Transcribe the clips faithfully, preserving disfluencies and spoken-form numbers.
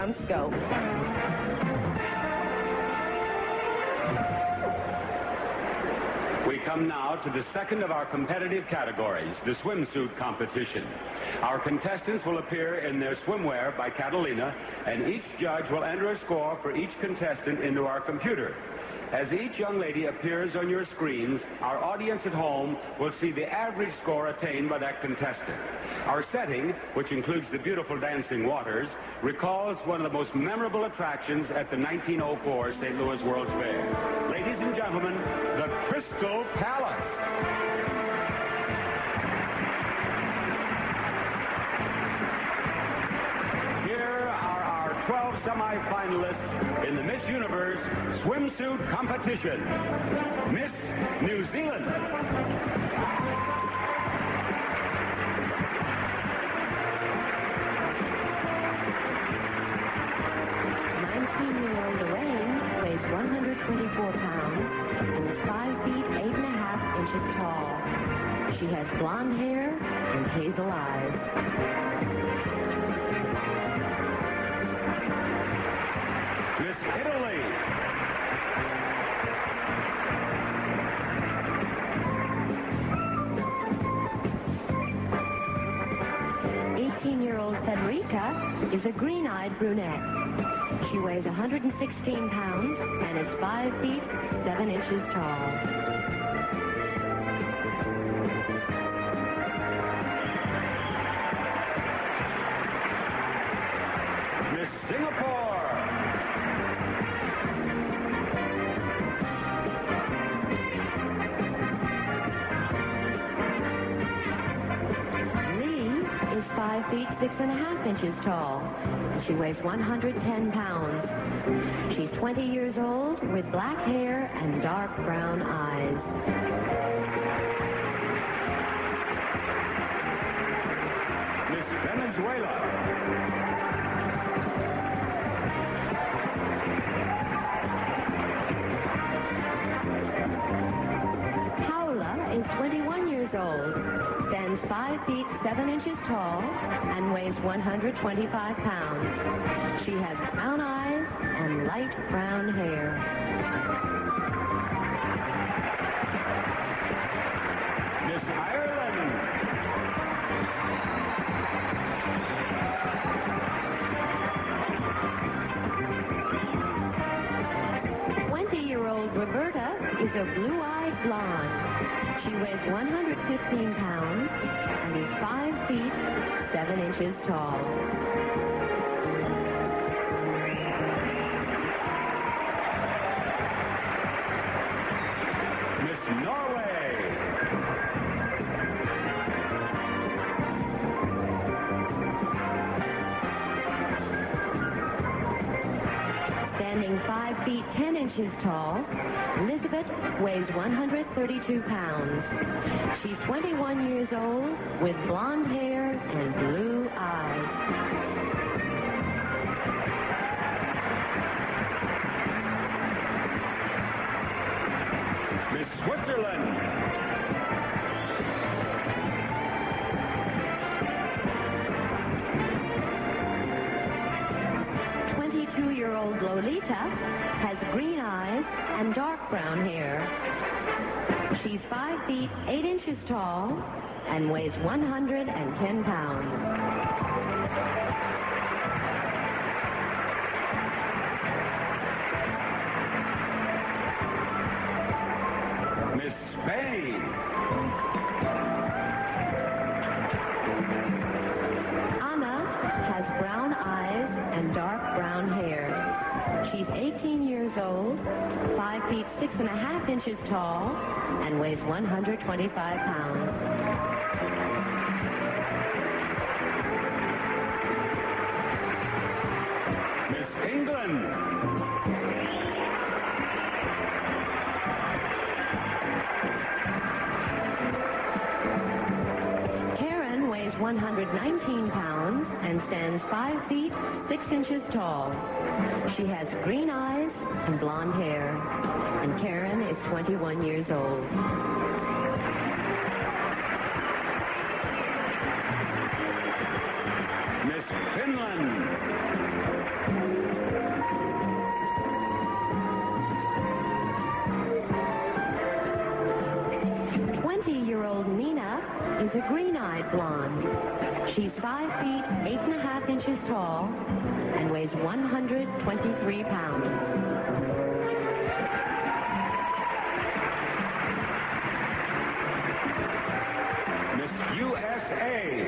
from Scope. We come now to the second of our competitive categories, the swimsuit competition. Our contestants will appear in their swimwear by Catalina, and each judge will enter a score for each contestant into our computer. As each young lady appears on your screens, our audience at home will see the average score attained by that contestant. Our setting, which includes the beautiful dancing waters, recalls one of the most memorable attractions at the nineteen oh four Saint Louis World's Fair. Ladies and gentlemen, the Crystal Palace. twelve semifinalists in the Miss Universe swimsuit competition. Miss New Zealand. nineteen-year-old Elaine weighs one hundred twenty-four pounds and is five feet eight and a half inches tall. She has blonde hair and hazel eyes. Miss Italy. eighteen-year-old Federica is a green-eyed brunette. She weighs one hundred sixteen pounds and is five feet seven inches tall. Miss Singapore. Five feet six and a half inches tall. She weighs one hundred ten pounds. She's twenty years old with black hair and dark brown eyes. Miss Venezuela. Paula is twenty-one years old, stands five feet seven inches tall, and weighs one hundred twenty-five pounds. She has brown eyes and light brown hair. Miss Ireland. twenty-year-old Roberta is a blue-eyed blonde. She weighs one hundred fifteen pounds and is five feet seven inches tall. Miss Norway. Standing five feet ten inches tall, Elizabeth weighs one hundred thirty-two pounds. She's twenty-one years old with blonde hair and blue eyes. Miss Switzerland. twenty-two-year-old Lolita has green eyes and dark brown hair. She's five feet eight inches tall and weighs one hundred ten pounds. Miss Spain. Anna has brown eyes and dark brown hair. She's eighteen years old, five feet six and a half inches tall, and weighs one hundred twenty-five pounds. Miss England. Karen weighs one hundred nineteen pounds and stands five feet six inches tall. She has green eyes and blonde hair, and Karen is twenty-one years old. Miss Finland. a green-eyed blonde. She's five feet, eight and a half inches tall and weighs one hundred twenty-three pounds. Miss U S A.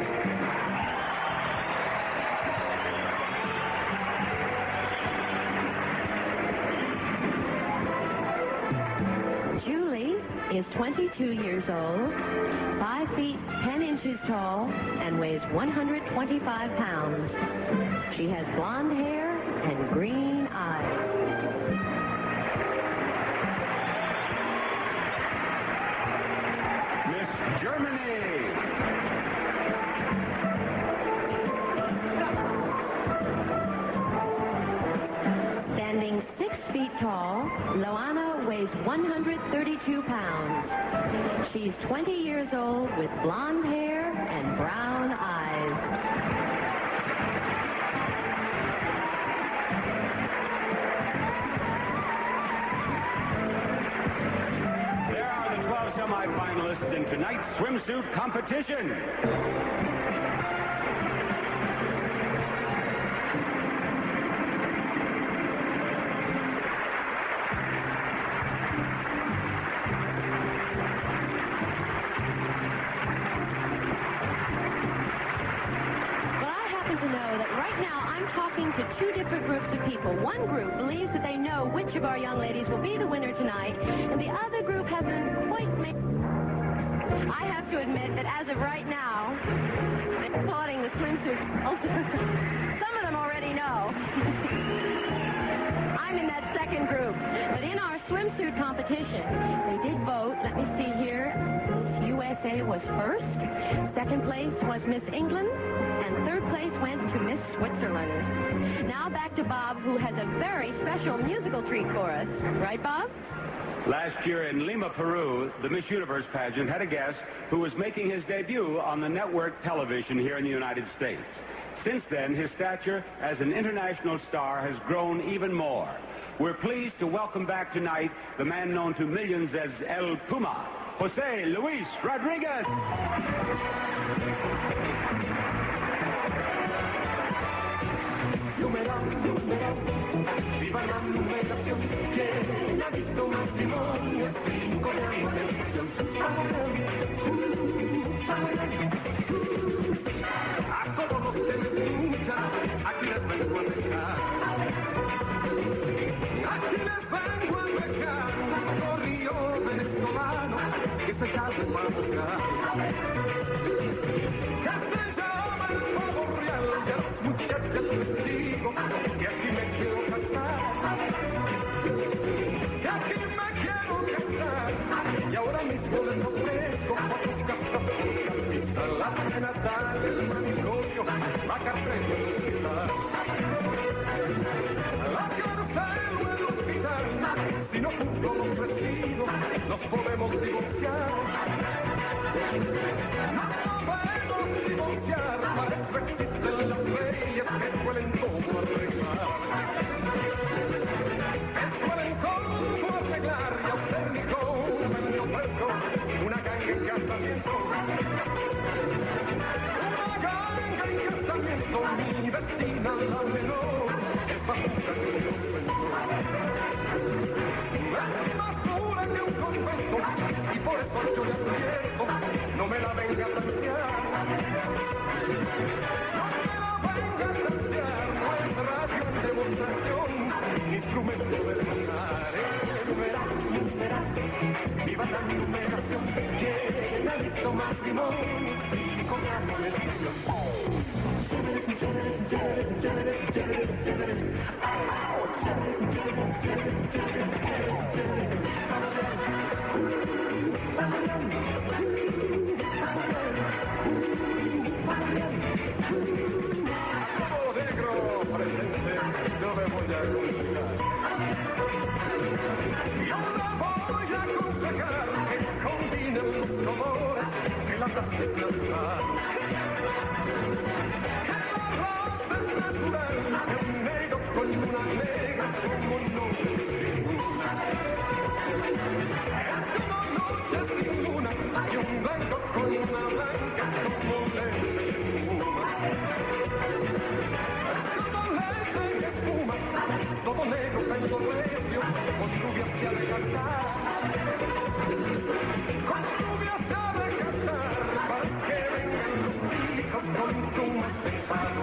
Julie is twenty-two years old, five feet, ten inches tall, and weighs one hundred twenty-five pounds. She has blonde hair and green eyes. Miss Germany. Standing six feet tall, Loana weighs one hundred thirty-two pounds. She's twenty years old with blonde hair and brown eyes. There are the twelve semifinalists in tonight's swimsuit competition. To know that right now I'm talking to two different groups of people. One group believes that they know which of our young ladies will be the winner tonight, and the other group hasn't quite made... I have to admit that as of right now, I'm applauding the swimsuit girls. Some of them already know. I'm in that second group. But in our swimsuit competition, they did vote. Let me see here. Miss U S A was first. Second place was Miss England. And third place went to Miss Switzerland. Now back to Bob, who has a very special musical treat for us. Right, Bob? Last year in Lima, Peru, the Miss Universe pageant had a guest who was making his debut on the network television here in the United States. Since then, his stature as an international star has grown even more. We're pleased to welcome back tonight the man known to millions as El Puma, Jose Luis Rodriguez. Numeral, numeral, viva la numeración, ¿quién ha visto matrimonios cinco de amonestación? A todos los que les escuchan, aquí les vengo a dejar. Aquí les vengo a dejar un corrillo venezolano que se llama Manucar. Que se llama el pavo real de las muchachas les digo que aquí me quiero casar. Que aquí me quiero casar. Y ahora mismo les ofrezco cuatro casas por casita. La prenatal, el manicomio, la cárcel y el hospital. La cárcel o el hospital. Si no cumplo lo ofrecido, nos podemos divorciar. Nos podemos divorciar. Para eso existen las leyes que suelen como arreglar. Que suelen como arreglar. Y a usted, mi joven, le ofrezco una ganga en casamiento. Una ganga en casamiento. Mi vecina, la menor, es más pura que un convento. Es más pura que un convento. Y por eso yo le advierto, no me la venga a transear. No me la venga a transear. No es radio en demostración, instrumento de tocar. Numeral, numeral, viva la numeración. ¿Quién ha visto matrimonio cinco de amonestación? Como negro presente, yo me voy a aconsejar. Yo me voy a aconsejar que combinen los colores que la raza es natural. Que la raza es natural, que un negro con una negra es como noche sin luna. Es como noche sin luna, y un blanco con una blanca negro pelo recio, con rubia se ha de casar. Con rubia se ha de casar, para que vengan los hijos con tumbas de palo.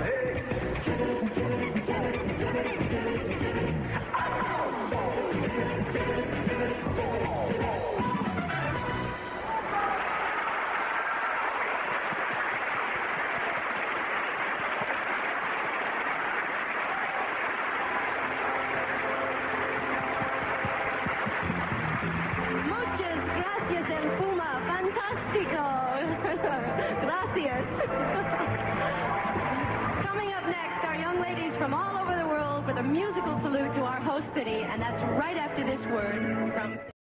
Muchas gracias, El Puma. Fantástico. Gracias. Coming up next, our young ladies from all over the world with a musical salute to our host city, and that's right after this word from...